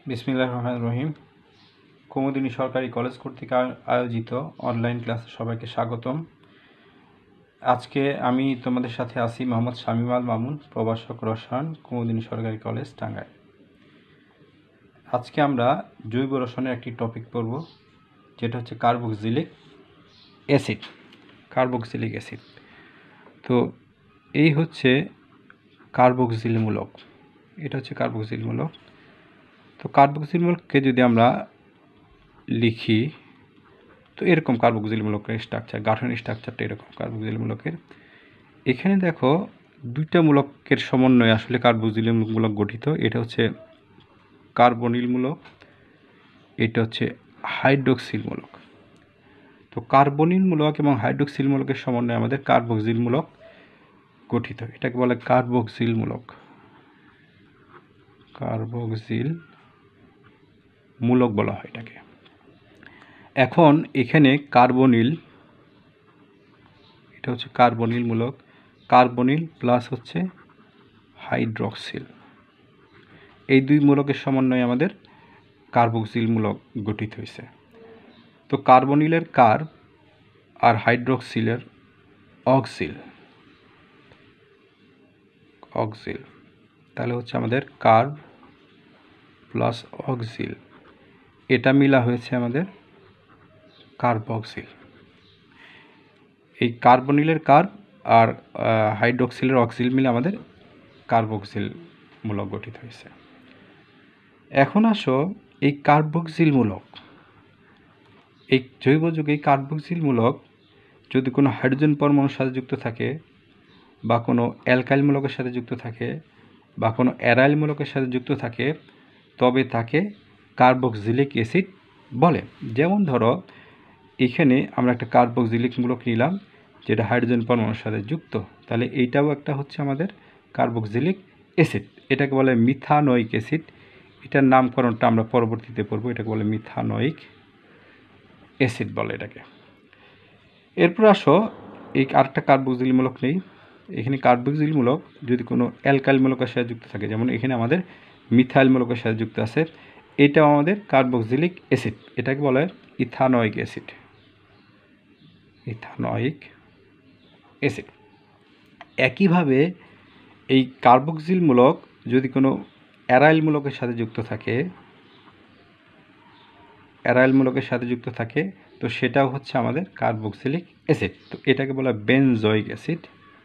বিসমিল্লাহির রহমানির রহিম। কুমুদিনী সরকারি কলেজ কর্তৃক আয়োজিত অনলাইন ক্লাসে সবাইকে স্বাগতম। আজকে আমি তোমাদের সাথে আছি মোহাম্মদ শামীম আল মামুন, প্রভাষক রসায়ন, কুমুদিনী সরকারি কলেজ, টাঙ্গাইল। আজকে আমরা জৈব রসায়নের একটি টপিক পড়ব, যেটা হচ্ছে কার্বক্সিলিক অ্যাসিড। তো এই হচ্ছে কার্বক্সিল মূলক, এটা হচ্ছে কার্বক্সিল মূলক। তো কার্বক্সিল মূলককে যদি আমরা লিখি তো এরকম কার্বক্সিল মূলকের স্ট্রাকচার, গাঠনিক স্ট্রাকচারটা এরকম কার্বক্সিল মূলকের। এখানে দেখো দুইটা মূলকের সমন্বয়ে আসলে কার্বক্সিল মূলক গঠিত। এটা হচ্ছে কার্বনিল মূলক, এটা হচ্ছে হাইড্রোক্সিল মূলক। তো কার্বনিল মূলক এবং হাইড্রোক্সিল মূলকের সমন্বয়ে আমাদের কার্বক্সিল মূলক গঠিত। এটাকে বলে কার্বক্সিল মূলক, কার্বক্সিল মূলক বলা হয় এটাকে। এখন এখানে কার্বনিল, এটা হচ্ছে কার্বনিল মূলক, কার্বনিল প্লাস হচ্ছে হাইড্রোক্সিল, এই দুই মূলকের সমন্বয়ে আমাদের কার্বক্সিল মূলক গঠিত হয়েছে। তো কার্বনিলের কার্ব আর হাইড্রোক্সিলের অক্সিল, তাহলে হচ্ছে আমাদের কার্ব প্লাস অক্সিল, এটা মিলা হয়েছে আমাদের কার্বক্সিল। এই কার্বনিলের কার্ব আর হাইড্রোক্সিলের অক্সিল মিলে আমাদের কার্বক্সিল মূলক গঠিত হয়েছে। এখন আসো এই কার্বক্সিল মূলক, এই জৈব যৌগে এই কার্বক্সিল মূলক যদি কোনো হাইড্রোজেন পরমাণুর সাথে যুক্ত থাকে, বা কোনো অ্যালকাইল মূলকের সাথে যুক্ত থাকে, বা কোনো অ্যারাইল মূলকের সাথে যুক্ত থাকে, তবে তাকে কার্বক্সিলিক অ্যাসিড বলে। যেমন ধরো এখানে আমরা একটা কার্বক্সিলিক মূলক নিলাম যেটা হাইড্রোজেন পরমাণুর সাথে যুক্ত, তাহলে এইটাও একটা হচ্ছে আমাদের কার্বক্সিলিক অ্যাসিড। এটাকে বলে মিথানোয়িক অ্যাসিড। এটার নামকরণটা আমরা পরবর্তীতে পড়ব, এটাকে বলে মিথানোয়িক অ্যাসিড বলে এটাকে। এরপর আসো এই আরেকটা কার্বক্সিল মূলক নেই। এখানে কার্বক্সিল মূলক যদি কোনো অ্যালকাইল মূলকের সাথে যুক্ত থাকে, যেমন এখানে আমাদের মিথাইল মূলকের সাথে যুক্ত আছে, এটাও আমাদের কার্বক্সিলিক অ্যাসিড, এটাকে বলে ইথানোয়িক অ্যাসিড, ইথানোয়িক অ্যাসিড। একইভাবে এই কার্বক্সিল মূলক যদি কোনো অ্যারাইল মূলকের সাথে যুক্ত থাকে, তো সেটাও হচ্ছে আমাদের কার্বক্সিলিক অ্যাসিড। তো এটাকে বলা বেনজোয়িক অ্যাসিড,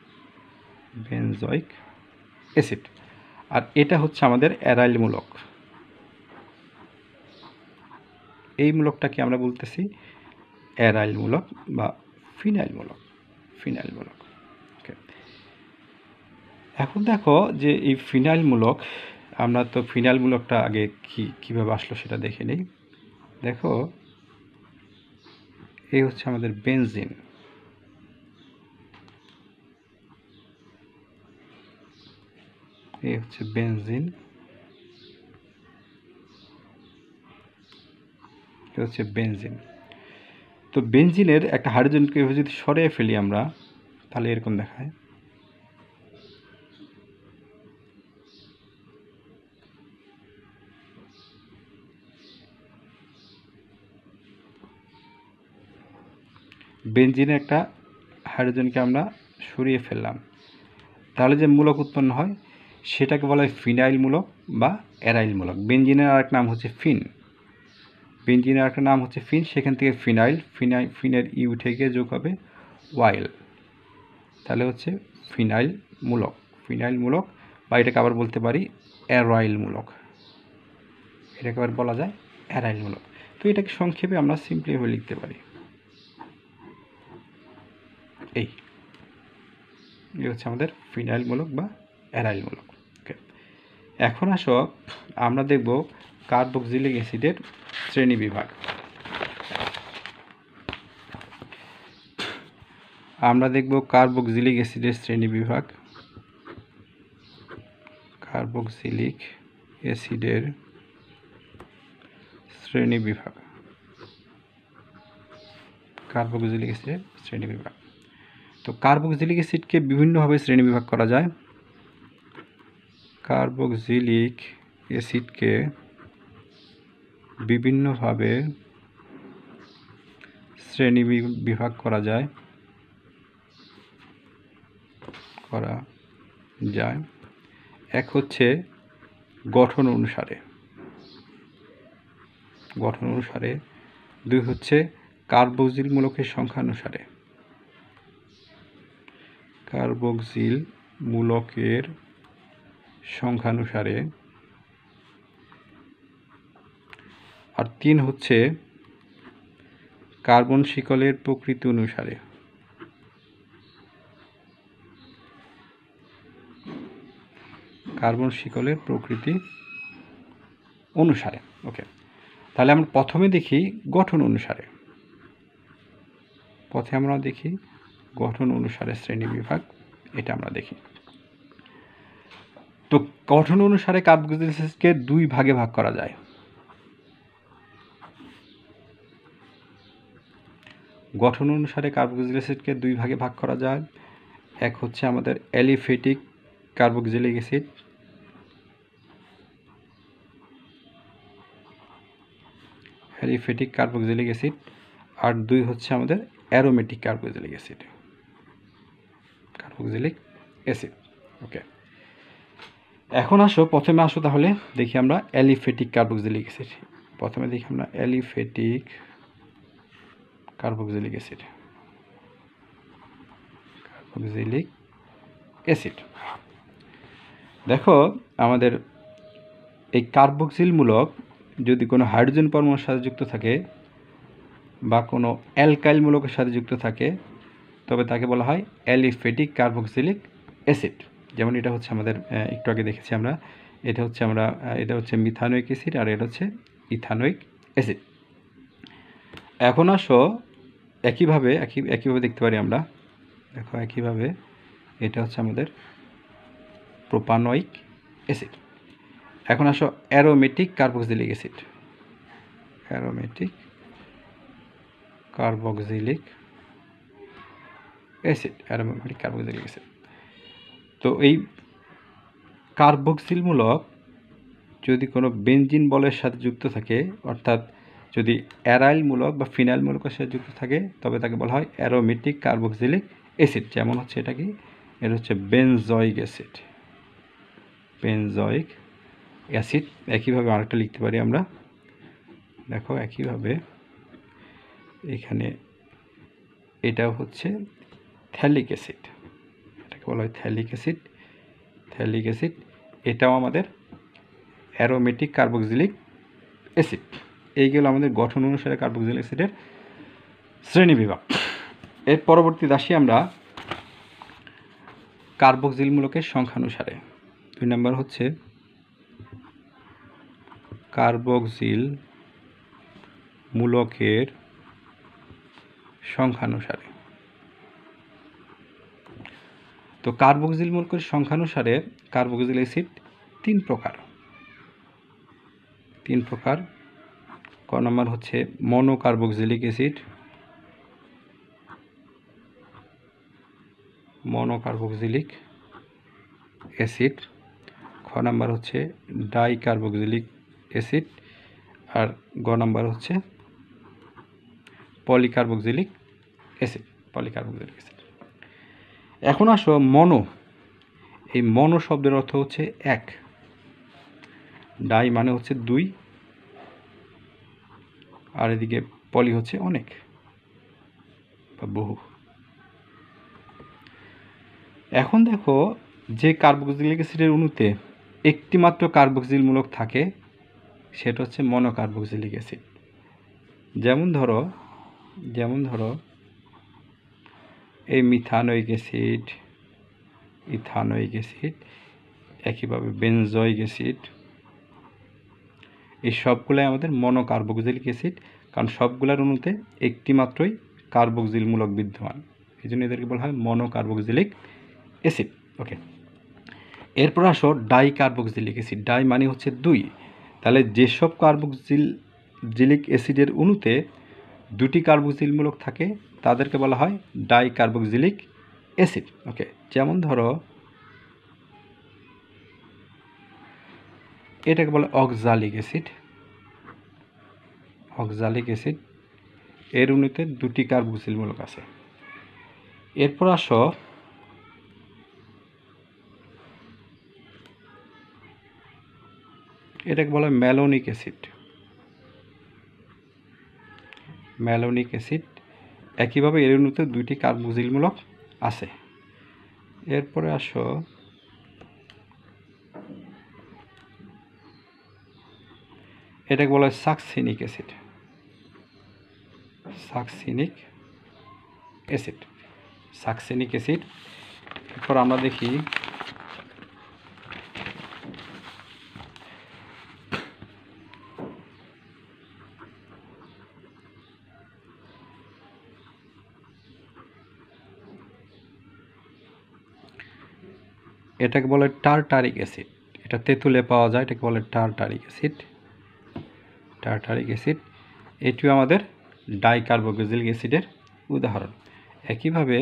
আর এটা হচ্ছে আমাদের অ্যারাইল মূলক। এই মূলকটাকে আমরা বলতেছি অ্যারাইল মূলক বা ফিনাইল মূলক। এখন দেখো যে এই ফিনাইল মূলক, আমরা তো ফিনাইল মূলকটা আগে কীভাবে আসলো সেটা দেখে নিই। দেখো এই হচ্ছে আমাদের বেনজিন, এই হচ্ছে বেনজিন, তো বেনজিনের একটা হাইড্রোজেনকে যদি সরিয়ে ফেলি আমরা, তাহলে এরকম দেখায়। বেনজিনের একটা হাইড্রোজেনকে আমরা সরিয়ে ফেললাম, তাহলে যে মূলক উৎপন্ন হয় সেটাকে বলা হয় ফিনাইল মূলক বা অ্যারাইল মূলক। বেনজিনের আরেক নাম হচ্ছে ফিন, সেখান থেকে ফিনের ই উঠে গিয়ে যোগ হবে ওয়াইল, তাহলে হচ্ছে ফিনাইল মূলক, বা এটাকে আবার বলতে পারি অ্যারাইল মূলক, এটাকে আবার বলা যায় অ্যারাইল মূলক। তো এটাকে সংক্ষেপে আমরা সিম্পলিভাবে লিখতে পারি এই হচ্ছে আমাদের ফিনাইল মূলক বা অ্যারাইল মূলক। ওকে, এখন আসো আমরা দেখব কার্বক্সিলিক অ্যাসিডের শ্রেণীবিভাগ। কার্বক্সিলিক অ্যাসিডের শ্রেণীবিভাগ। তো কার্বক্সিলিক অ্যাসিডকে বিভিন্নভাবে শ্রেণীবিভাগ করা যায়। কার্বক্সিলিক অ্যাসিডকে বিভিন্নভাবে শ্রেণী বিভাগ করা যায় এক হচ্ছে গঠন অনুসারে, দুই হচ্ছে কার্বক্সিল মূলকের সংখ্যা অনুসারে, আর তিন হচ্ছে কার্বন শিকলের প্রকৃতি অনুসারে। ওকে, তাহলে আমরা প্রথমে দেখি গঠন অনুসারে। গঠন অনুসারে শ্রেণী বিভাগ, এটা আমরা দেখি। তো গঠন অনুসারে কার্বক্সিলিক অ্যাসিডকে দুই ভাগে ভাগ করা যায়। এক হচ্ছে আমাদের অ্যালিফেটিক কার্বক্সিলিক অ্যাসিড, আর দুই হচ্ছে আমাদের অ্যারোমেটিক কার্বক্সিলিক অ্যাসিড। ওকে, এখন প্রথমে আসো তাহলে দেখি আমরা অ্যালিফেটিক কার্বক্সিলিক অ্যাসিড। দেখো, আমাদের এই কার্বক্সিল মূলক যদি কোনো হাইড্রোজেন পরমাণুর সাথে যুক্ত থাকে বা কোনো অ্যালকাইল মূলকের সাথে যুক্ত থাকে, তবে তাকে বলা হয় অ্যালিফেটিক কার্বক্সিলিক অ্যাসিড। যেমন এটা হচ্ছে আমাদের একটু আগে দেখেছি আমরা, এটা হচ্ছে মিথানোয়িক অ্যাসিড, আর এটা হচ্ছে ইথানোয়িক অ্যাসিড। এখন আসো একইভাবে দেখতে পারি আমরা। দেখো, একইভাবে এটা হচ্ছে আমাদের প্রোপানোয়িক অ্যাসিড। এখন আসো অ্যারোমেটিক কার্বক্সিলিক অ্যাসিড। তো এই কার্বক্সিল মূলক যদি কোনো বেনজিন বলের সাথে যুক্ত থাকে, অর্থাৎ যদি অ্যারাইল মূলক বা ফিনাইল মূলকের সাথে যুক্ত থাকে, তবে তাকে বলা হয় অ্যারোমেটিক কার্বক্সিলিক অ্যাসিড। যেমন হচ্ছে এটা হচ্ছে বেনজয়িক অ্যাসিড। একইভাবে আরেকটা লিখতে পারি আমরা। দেখো, একইভাবে এখানে এটা হচ্ছে থ্যালিক অ্যাসিড, এটাকে বলা হয় থ্যালিক অ্যাসিড। এটাও আমাদের অ্যারোমেটিক কার্বক্সিলিক অ্যাসিড। এইগুলো আমাদের গঠন অনুসারে কার্বক্সিলিক অ্যাসিডের শ্রেণী বিভাগ। এর পরবর্তীতে আসি আমরা কার্বক্সিল মূলকের সংখ্যানুসারে। 2 নম্বর হচ্ছে কার্বক্সিল মূলকের সংখ্যানুসারে। তো কার্বক্সিল মূলকের সংখ্যানুসারে কার্বক্সিল অ্যাসিড তিন প্রকার। ক নম্বর হচ্ছে মনোকার্বক্সিলিক অ্যাসিড, খ নম্বর হচ্ছে ডাইকার্বক্সিলিক অ্যাসিড, আর গ নম্বর হচ্ছে পলিকার্বক্সিলিক অ্যাসিড। এখন আসো মনো। এই মনো শব্দের অর্থ হচ্ছে এক, ডাই মানে হচ্ছে দুই, আর এদিকে পলি হচ্ছে অনেক বা বহু। এখন দেখো, যে কার্বক্সিলিক অ্যাসিডের অণুতে একটি মাত্র কার্বক্সিল মূলক থাকে, সেটা হচ্ছে মনোকার্বক্সিলিক অ্যাসিড। যেমন ধরো এই মিথানোয়িক অ্যাসিড, ইথানোয়িক অ্যাসিড, একইভাবে বেনজয়িক অ্যাসিড, এই সবগুলাই আমাদের মনোকার্বক্সিলিক অ্যাসিড, কারণ সবগুলোর অণুতে একটি মাত্রই কার্বক্সিল মূলক বিদ্যমান, এই জন্য এদেরকে বলা হয় মনোকার্বক্সিলিক অ্যাসিড। ওকে, এরপর আসো ডাইকার্বক্সিলিক অ্যাসিড। ডাই মানে হচ্ছে দুই, তাহলে যেসব কার্বক্সিলিক অ্যাসিডের অণুতে দুটি কার্বক্সিল মূলক থাকে তাদেরকে বলা হয় ডাইকার্বক্সিলিক অ্যাসিড। ওকে, যেমন ধরো এটাকে বলে অক্সালিক অ্যাসিড, অক্সালিক অ্যাসিড, এর অণুতে 2টি কার্বক্সিল মূলক আছে। এরপর আসো এটাকে বলা হয় ম্যালোনিক অ্যাসিড। ম্যালোনিক অ্যাসিড একইভাবে এর অণুতে 2টি কার্বক্সিল মূলক আছে। এরপরে আসো এটাকে বলা হয় succinic acid. Succinic acid, succinic acid. এরপর আমরা দেখি এটাকে বলে টার্টারিক অ্যাসিড। এটা তেঁতুলে পাওয়া যায়, এটাকে বলে টার্টারিক অ্যাসিড। টার্টারিক অ্যাসিড এটিও আমাদের ডাইকার্বক্সিলিক অ্যাসিডের উদাহরণ। একইভাবে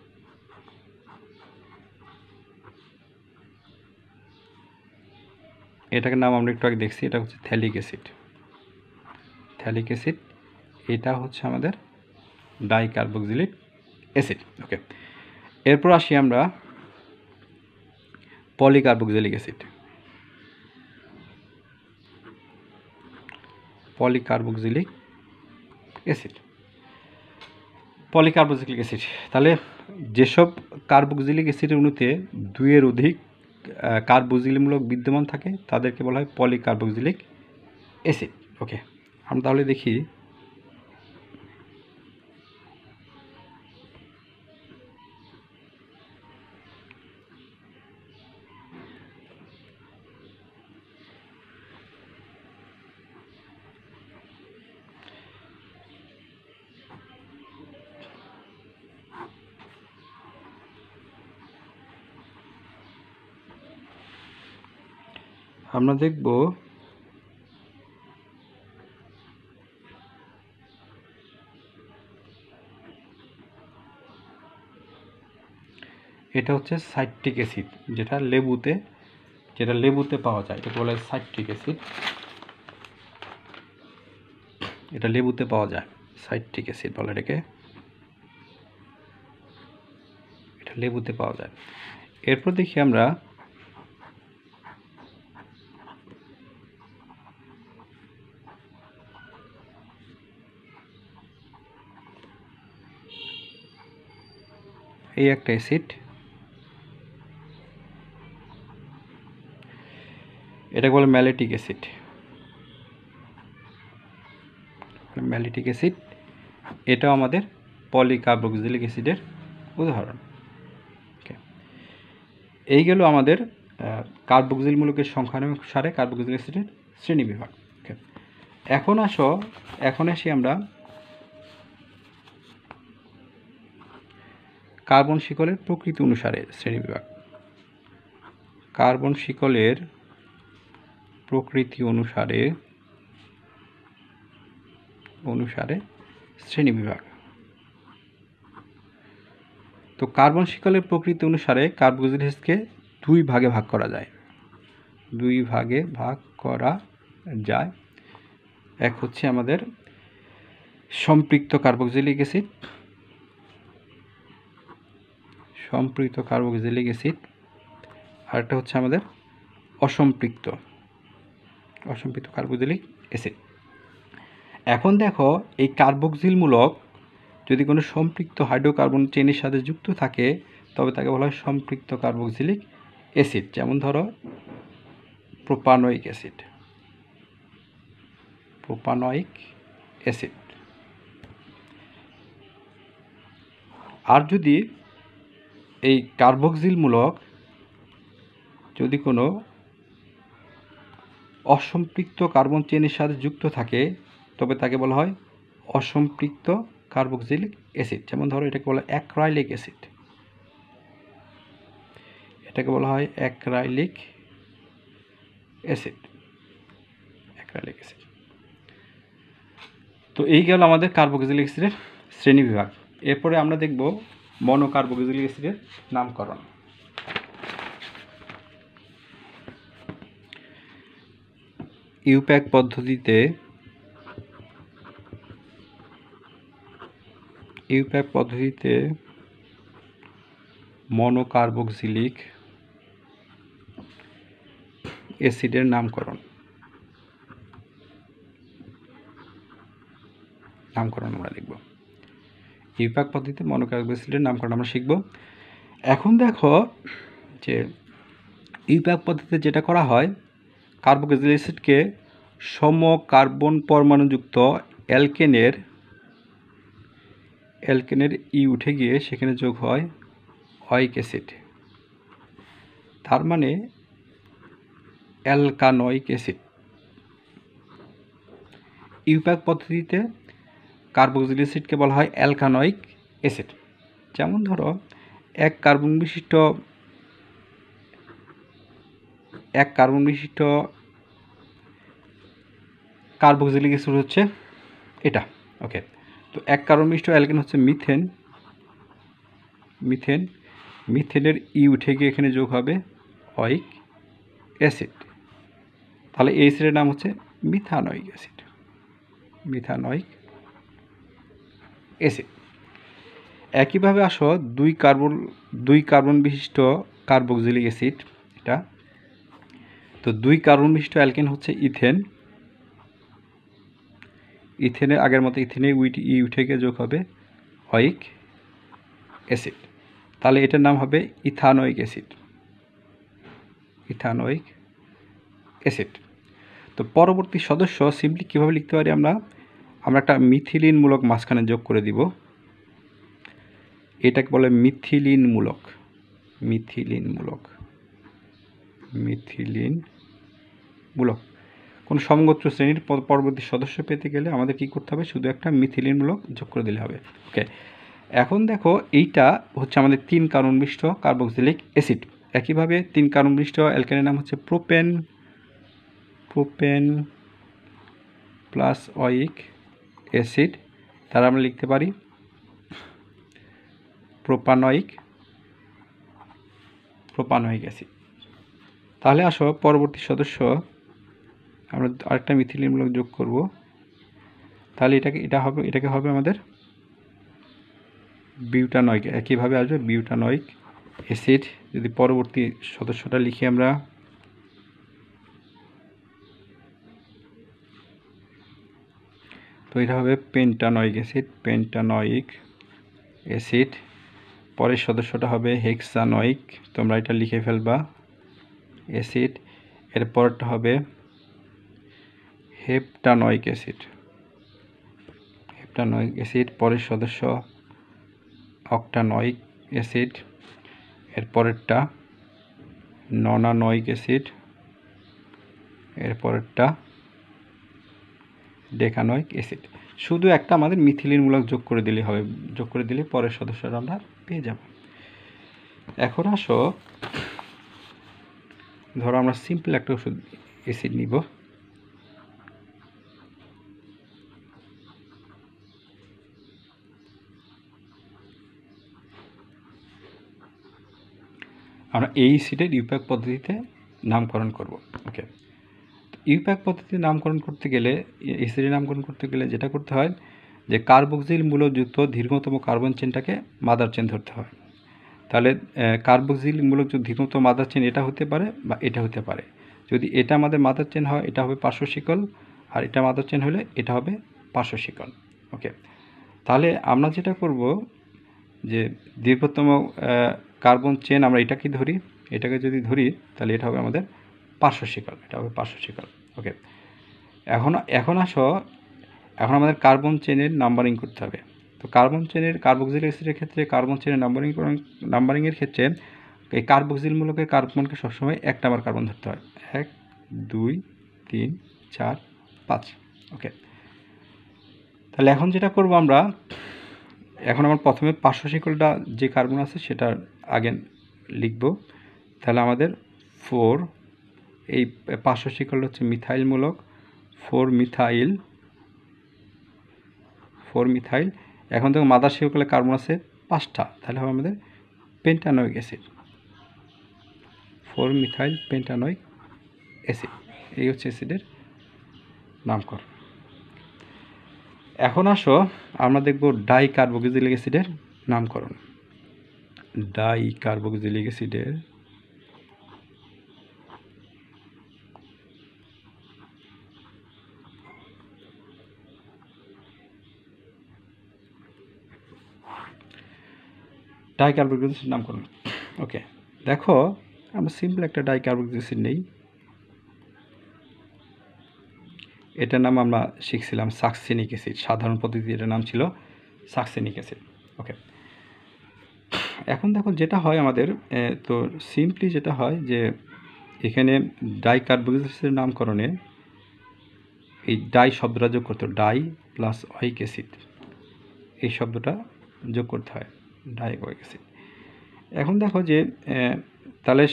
এটাকে নাম আমরা একটু আগে দেখছি, এটা হচ্ছে থ্যালিক অ্যাসিড। থ্যালিক অ্যাসিড এটা হচ্ছে আমাদের ডাইকার্বক্সিলিক অ্যাসিড। ওকে, এরপর আসি আমরা polycarboxylic acid. Polycarboxylic acid, polycarboxylic acid. তাহলে যেসব কার্বক্সিলিক অ্যাসিডের অণুতে 2-এর অধিক কার্বক্সিলমূলক বিদ্যমান থাকে তাদেরকে বলা হয় পলিকার্বক্সিলিক অ্যাসিড। ওকে, আমরা তাহলে দেখি আমরা দেখব এটা হচ্ছে সাইট্রিক অ্যাসিড, যেটা লেবুতে পাওয়া যায়, এটাকে বলা হয় সাইট্রিক অ্যাসিড। এটা লেবুতে পাওয়া যায়, সাইট্রিক অ্যাসিড বলে এটাকে, এটা লেবুতে পাওয়া যায়। এরপর দেখি আমরা এই একটা অ্যাসিড, এটাকে বলে ম্যালেটিক অ্যাসিড। ম্যালেটিক অ্যাসিড এটাও আমাদের পলিকার্বক্সিলিক অ্যাসিডের উদাহরণ। এই গেল আমাদের কার্বক্সিল মূলকের সংখ্যানুসারে কার্বক্সিলিক অ্যাসিডের শ্রেণীবিভাগ। এখন আসি আমরা কার্বন শিকলের প্রকৃতি অনুসারে শ্রেণীবিভাগ। কার্বন শিকলের প্রকৃতি অনুসারে শ্রেণীবিভাগ। তো কার্বন শিকলের প্রকৃতি অনুসারে কার্বক্সিলিক অ্যাসিডকে 2 ভাগে ভাগ করা যায়। এক হচ্ছে আমাদের সম্পৃক্ত কার্বক্সিলিক অ্যাসিড, আর একটা হচ্ছে আমাদের অসম্পৃক্ত কার্বক্সিলিক অ্যাসিড। এখন দেখো এই কার্বক্সিল মূলক যদি কোনো সম্পৃক্ত হাইড্রোকার্বন চেনের সাথে যুক্ত থাকে তবে তাকে বলা হয় সম্পৃক্ত কার্বক্সিলিক অ্যাসিড। যেমন ধরো প্রোপানয়িক অ্যাসিড। আর যদি এই কার্বক্সিল মূলক যদি কোনো অসম্পৃক্ত কার্বন চেনের সাথে যুক্ত থাকে তবে তাকে বলা হয় অসম্পৃক্ত কার্বক্সিলিক অ্যাসিড। যেমন ধরো এটাকে বলা হয় অ্যাক্রাইলিক অ্যাসিড। তো এই গেল আমাদের কার্বক্সিলিক অ্যাসিডের শ্রেণীবিভাগ। এরপরে আমরা দেখব মনোকার্বক্সিলিক অ্যাসিডের নামকরণ। ইউপ্যাক পদ্ধতিতে ইউপ্যাক পদ্ধতিতে মনোকার্বক্সিলিক অ্যাসিডের নামকরণ আমরা লিখব। ইউপ্যাক পদ্ধতিতে মনোকার্বক্সিলের নামকরণ আমরা শিখব। এখন দেখো যে ইউপ্যাক পদ্ধতিতে যেটা করা হয়, কার্বক্সিলিক অ্যাসিডকে সম কার্বন পরমাণুযুক্ত অ্যালকেনের ই উঠে গিয়ে সেখানে যোগ হয় ওয়িক অ্যাসিড, তার মানে অ্যালকানোয়িক অ্যাসিড। ইউপ্যাক পদ্ধতিতে কার্বক্সিলিক অ্যাসিডকে বলা হয় অ্যালকানোয়িক অ্যাসিড। যেমন ধরো এক কার্বন বিশিষ্ট কার্বক্সিলিক অ্যাসিড হচ্ছে এটা। ওকে, তো এক কার্বন বিশিষ্ট অ্যালকেন হচ্ছে মিথেনের ই উঠে গিয়ে এখানে যোগ হবে ওয়িক অ্যাসিড, তাহলে এই অ্যাসিডের নাম হচ্ছে মিথানোয়িক অ্যাসিড। একইভাবে আসো দুই কার্বন বিশিষ্ট কার্বক্সিলিক অ্যাসিড এটা। তো দুই কার্বন বিশিষ্ট অ্যালকেন হচ্ছে ইথেনের আগের মতো ইথেনের ই উঠে গিয়ে যোগ হবে ওয়িক অ্যাসিড, তাহলে এটার নাম হবে ইথানোয়িক অ্যাসিড। তো পরবর্তী সদস্য সিম্পলি কীভাবে লিখতে পারি আমরা একটা মিথিলিন মূলক মাঝখানে যোগ করে দিব। এটাকে বলে মিথিলিন মূলক। কোনো সমগোত্র শ্রেণীর পরবর্তী সদস্য পেতে গেলে আমাদের কি করতে হবে, শুধু একটা মিথিলিন মূলক যোগ করে দিলে হবে। ওকে, এখন দেখো এইটা হচ্ছে আমাদের 3 কার্বন বিশিষ্ট কার্বক্সিলিক অ্যাসিড। একইভাবে 3 কার্বন বিশিষ্ট অ্যালকেনের নাম হচ্ছে প্রোপেন প্লাস ওয়িক অ্যাসিড, তারা আমরা লিখতে পারি প্রোপানোয়িক অ্যাসিড। তাহলে আসো পরবর্তী সদস্য আমরা আরেকটা মিথিলিন মূলক যোগ করব, তাহলে এটাকে হবে আমাদের বিউটানোয়িক। একইভাবে আসবে বিউটানোয়িক অ্যাসিড। যদি পরবর্তী সদস্যটা লিখি আমরা, তো এটা হবে পেন্টানোয়িক অ্যাসিড। পরের সদস্যটা হবে হেক্সানোয়িক, তোমরা এটা লিখে ফেলবা অ্যাসিড। এরপরটা হবে হেপ্টানোয়িক অ্যাসিড। পরের সদস্য অক্টানোয়িক অ্যাসিড। এরপরেরটা ননানোয়িক অ্যাসিড। এরপরেরটা ডেকানোয়িক অ্যাসিড। শুধু একটা আমাদের মিথিলিন মূলক যোগ করে দিলে হবে, যোগ করে দিলে পরের সদস্যরা আমরা পেয়ে যাব। এখন আসো ধরো আমরা সিম্পল একটা ওষুধ অ্যাসিড নিব। আমরা এই অ্যাসিডের ইউপ্যাক পদ্ধতিতে নামকরণ করব। ওকে, ইউপ্যাক পদ্ধতিতে নামকরণ করতে গেলে, অ্যাসিডের নামকরণ করতে গেলে যেটা করতে হয় যে কার্বক্সিল মূলকযুক্ত দীর্ঘতম কার্বন চেনটাকে মাদার চেন ধরতে হয়। তাহলে কার্বক্সিল মূলকযুক্ত দীর্ঘতম মাদার চেন এটা হতে পারে বা এটা হতে পারে। যদি এটা আমাদের মাদার চেন হয় এটা হবে পার্শ্ব শিকল, আর এটা মাদার চেন হলে এটা হবে পার্শ্ব শিকল। ওকে, তাহলে আমরা যেটা করব যে দীর্ঘতম কার্বন চেন আমরা এটাকে যদি ধরি তাহলে এটা হবে আমাদের পার্শ্ব শিকল, ওকে, এখন আসো এখন আমাদের কার্বন চেনের নাম্বারিং করতে হবে। তো কার্বক্সিলিক অ্যাসিডের ক্ষেত্রে কার্বন চেনের নাম্বারিংয়ের ক্ষেত্রে এই কার্বক্সিল মূলকের কার্বনকে সবসময় 1 নাম্বার কার্বন ধরতে হয়। 1 2 3 4 5। ওকে, তাহলে এখন যেটা করব আমরা, এখন আমার প্রথমে পার্শ্ব শিকলটা যে কার্বন আছে সেটা আগে লিখব। তাহলে আমাদের 4, এই পার্শ্ব শিকলটা হচ্ছে মিথাইল মূলক, 4 মিথাইল। এখন দেখো মাদার শিকলে কার্বন আছে 5টা, তাহলে হবে আমাদের pentanoic acid, 4 methyl pentanoic acid. এই হচ্ছে অ্যাসিডের নামকরণ। এখন আসো আমরা দেখব ডাই কার্বক্সিলিক অ্যাসিডের নামকরণ। ডাই কার্বক্সিলিক অ্যাসিডের ডাইকার্বক্সিলিক অ্যাসিড নামকরণ। ওকে, দেখো আমরা সিম্পল একটা ডাইকার্বক্সিলিক অ্যাসিড নেই। এটার নাম আমরা শিখছিলাম সাকসেনিক অ্যাসিড। সাধারণ পদ্ধতিতে এটার নাম ছিল সাকসেনিক অ্যাসিড। ওকে, এখন দেখো যেটা হয় আমাদের, তো সিম্পলি যেটা হয় যে এখানে ডাইকার্বক্সিলিক অ্যাসিডের নামকরণে এই ডাই শব্দটা যোগ করতে হয়, ডাই প্লাস ওয়িক অ্যাসিড, এই শব্দটা যোগ করতে হয়, ডাই ওয়িক অ্যাসিড। এখন দেখো যে তাহলে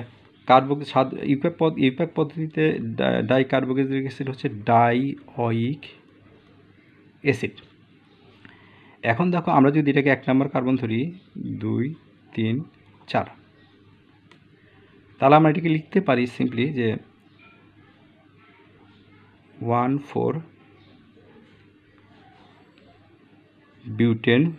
ইউপ্যাক পদ্ধতিতে ডাইকার্বক্সিলিক অ্যাসিড হচ্ছে ডাই ওয়িক অ্যাসিড। এখন দেখো আমরা যদি এটাকে 1 নম্বর কার্বন ধরি, 2 3 4, তাহলে আমরা এটাকে লিখতে পারি সিম্পলি যে 1,4 বিউটেন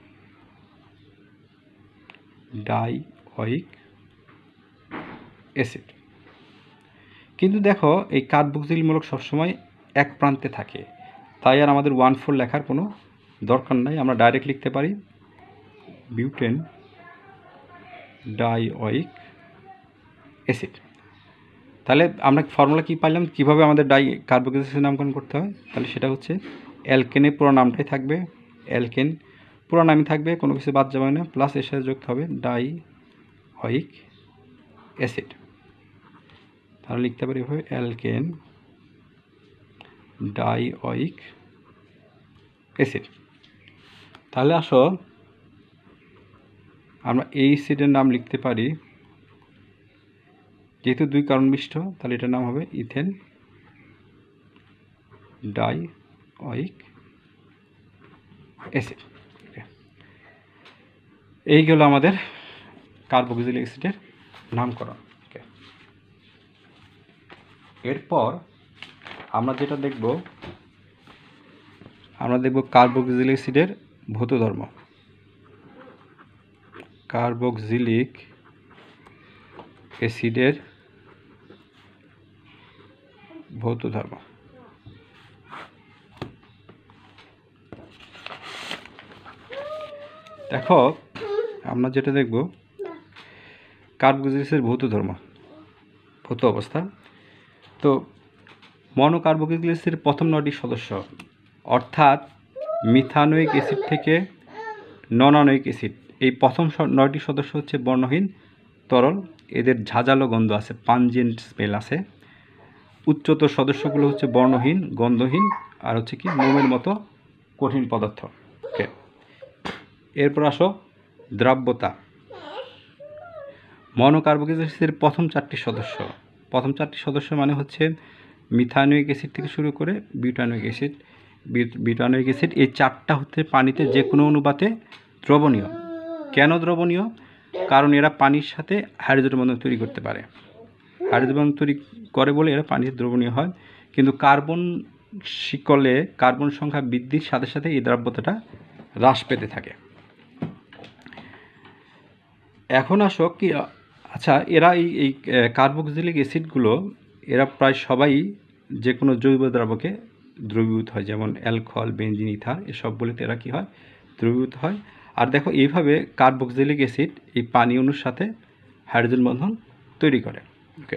ডাই ওয়িক অ্যাসিড। কিন্তু দেখো এই কার্বক্সিলমূলক সবসময় এক প্রান্তে থাকে, তাই আর আমাদের 1,4 লেখার কোনো দরকার নাই। আমরা ডাইরেক্ট লিখতে পারি বিউটেন ডাই ওয়িক অ্যাসিড। তাহলে আমরা ফর্মুলা কী পাইলাম, কীভাবে আমাদের ডাই কার্বক্সিলিক অ্যাসিড নামকরণ করতে হয়? তাহলে সেটা হচ্ছে অ্যালকেনের পুরো নামটাই থাকবে, অ্যালকেন পুরো নামই থাকবে, কোনো কিছু বাদ যাবে না, প্লাস এর সাথে যুক্ত হবে ডাই ওয়িক অ্যাসিড। তাহলে লিখতে পারি এভাবে অ্যালকেন ডাই ওয়িক অ্যাসিড। তাহলে আসো আমরা এই অ্যাসিডের নাম লিখতে পারি, যেহেতু 2 কার্বন বিশিষ্ট, তাহলে এটার নাম হবে ইথেন ডাই ওয়িক অ্যাসিড। এই গেল আমাদের কার্বক্সিলিক অ্যাসিডের নামকরণ। এরপর আমরা যেটা দেখব, কার্বক্সিলিক অ্যাসিডের ভৌত ধর্ম। কার্বক্সিলিক অ্যাসিডের ভৌত ধর্ম। দেখো আমরা যেটা দেখব কার্বক্সিলিক অ্যাসিডের ভৌত ধর্ম, ভৌত অবস্থা। তো মনোকার্বক্সিলিক অ্যাসিডের প্রথম 9টি সদস্য, অর্থাৎ মিথানোয়িক অ্যাসিড থেকে ননানোয়িক অ্যাসিড, এই প্রথম 9টি সদস্য হচ্ছে বর্ণহীন তরল, এদের ঝাঁঝালো গন্ধ আছে, পাঞ্জেন্ট স্মেল আছে। উচ্চতর সদস্যগুলো হচ্ছে বর্ণহীন, গন্ধহীন, আর হচ্ছে কি মোমের মতো কঠিন পদার্থ। ওকে, এরপর আসো দ্রাব্যতা। মনোকার্বক্সিলিক অ্যাসিডের প্রথম 4টি সদস্য মানে হচ্ছে মিথানোয়িক অ্যাসিড থেকে শুরু করে বিউটানোয়িক অ্যাসিড, এই 4টা হচ্ছে পানিতে যে কোনো অনুপাতে দ্রবণীয়। কেন দ্রবণীয়? কারণ এরা পানির সাথে হাইড্রোজেন বন্ধন তৈরি করতে পারে, হাইড্রোজেন বন্ধন তৈরি করে বলে এরা পানিতে দ্রবণীয় হয়। কিন্তু কার্বন শিকলে কার্বন সংখ্যা বৃদ্ধির সাথে সাথে এই দ্রাব্যতাটা হ্রাস পেতে থাকে। এখন আসো কি, আচ্ছা এরা এই কার্বক্সিলিক অ্যাসিডগুলো এরা প্রায় সবাই যে কোনো জৈব দ্রাবকে দ্রবীভূত হয়, যেমন অ্যালকোহল, বেনজিন, ইথার, এসবগুলিতে এরা কী হয়, দ্রবীভূত হয়। আর দেখো এইভাবে কার্বক্সিলিক অ্যাসিড এই পানি অণুর সাথে হাইড্রোজেন বন্ধন তৈরি করে। ওকে,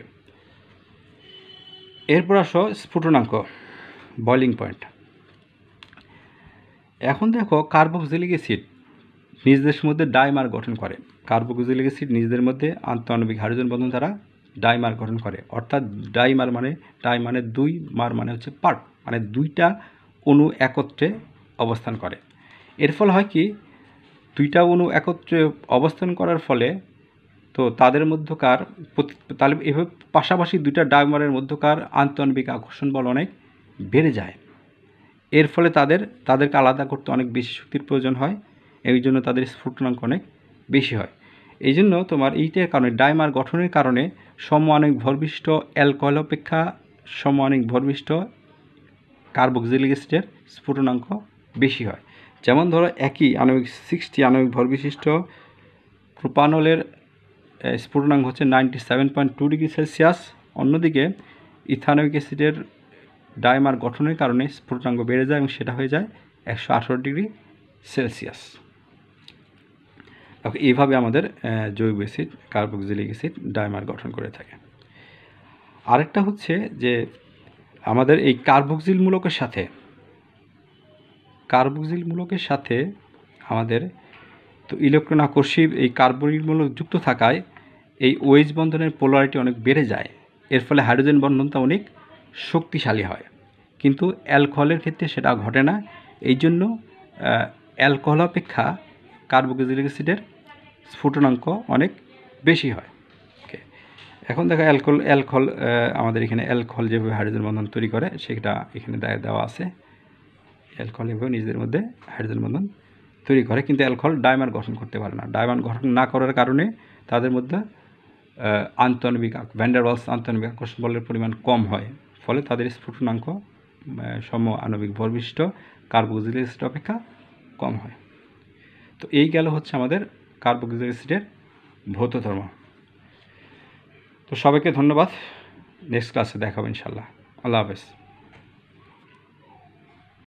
এরপর আসো স্ফুটনাঙ্ক, বয়লিং পয়েন্ট। এখন দেখো কার্বক্সিলিক অ্যাসিড নিজেদের মধ্যে ডাইমার গঠন করে। কার্বক্সিলিক অ্যাসিড নিজেদের মধ্যে আন্তঃআণবিক হাইড্রোজেন বন্ধন দ্বারা ডাইমার গঠন করে, অর্থাৎ ডাই মানে 2, মার মানে হচ্ছে পার্ট, মানে 2টা অণু একত্রে অবস্থান করে। এর ফলে হয় কি, 2টা অণু একত্রে অবস্থান করার ফলে তো তাদের মধ্যকার তাহলে এভাবে পাশাপাশি 2টা ডাইমারের মধ্যকার আন্তঃআণবিক আকর্ষণ বল অনেক বেড়ে যায়। এর ফলে তাদেরকে আলাদা করতে অনেক বেশি শক্তির প্রয়োজন হয়, এই জন্য তাদের স্ফুটনাঙ্ক অনেক বেশি হয়। এই জন্য তোমার এইটার কারণে ডাইমার গঠনের কারণে সমআণবিক ভরবিশিষ্ট অ্যালকোহল অপেক্ষা সমআণবিক ভরবিশিষ্ট কার্বক্সিলিক অ্যাসিডের স্ফুটনাঙ্ক বেশি হয়। যেমন ধরো একই আণবিক 60 আণবিক ভর বিশিষ্ট প্রোপানলের স্ফুটনাঙ্ক হচ্ছে 97.2 ডিগ্রি সেলসিয়াস। অন্যদিকে ইথানোয়িক অ্যাসিডের ডাইমার গঠনের কারণে স্ফুটনাঙ্ক বেড়ে যায় এবং সেটা হয়ে যায় 118 ডিগ্রি সেলসিয়াস। এইভাবে আমাদের জৈব অ্যাসিড কার্বক্সিলিক অ্যাসিড ডাইমার গঠন করে থাকে। আরেকটা হচ্ছে যে আমাদের এই কার্বক্সিল মূলকের সাথে আমাদের তো ইলেকট্রন আকর্ষী এই কার্বনিক মূলক যুক্ত থাকায় এই OH বন্ধনের পোলারিটি অনেক বেড়ে যায়। এর ফলে হাইড্রোজেন বন্ধনটা অনেক শক্তিশালী হয়, কিন্তু অ্যালকোহলের ক্ষেত্রে সেটা ঘটে না। এই জন্য অ্যালকোহল অপেক্ষা কার্বক্সিলিক অ্যাসিডের স্ফুটনাঙ্ক অনেক বেশি হয়। ওকে, এখন দেখো অ্যালকোহল আমাদের এখানে অ্যালকোহল যেভাবে হাইড্রোজেন বন্ধন তৈরি করে সেটা এখানে দেওয়া আছে। অ্যালকোহল এভাবে নিজেদের মধ্যে হাইড্রোজেন বন্ধন তৈরি করে, কিন্তু অ্যালকোহল ডাইমার গঠন করতে পারে না। ডাইমার গঠন না করার কারণে তাদের মধ্যে আন্তঃআণবিক ভ্যান ডার ওয়ালস আন্তঃআণবিক আকর্ষণ বলের পরিমাণ কম হয়, ফলে তাদের স্ফুটনাঙ্ক সম আণবিক ভর বিশিষ্ট কার্বক্সিলিক অ্যাসিড অপেক্ষা কম হয়। তো এই গেল হচ্ছে আমাদের কার্বক্সিলিক অ্যাসিডের ভৌত ধর্ম। তো সবাইকে ধন্যবাদ। নেক্সট ক্লাসে দেখাবো ইনশাল্লাহ। আল্লাহ হাফেজ।